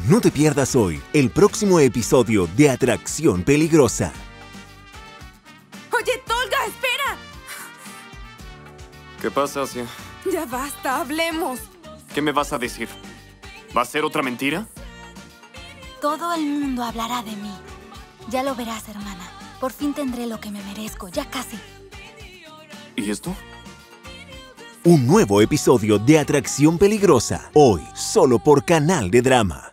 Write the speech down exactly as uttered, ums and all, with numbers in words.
No te pierdas hoy el próximo episodio de Atracción Peligrosa. Oye, Tolga, espera. ¿Qué pasa, Asia? Ya basta, hablemos. ¿Qué me vas a decir? ¿Va a ser otra mentira? Todo el mundo hablará de mí. Ya lo verás, hermana. Por fin tendré lo que me merezco, ya casi. ¿Y esto? Un nuevo episodio de Atracción Peligrosa, hoy solo por Canal de Drama.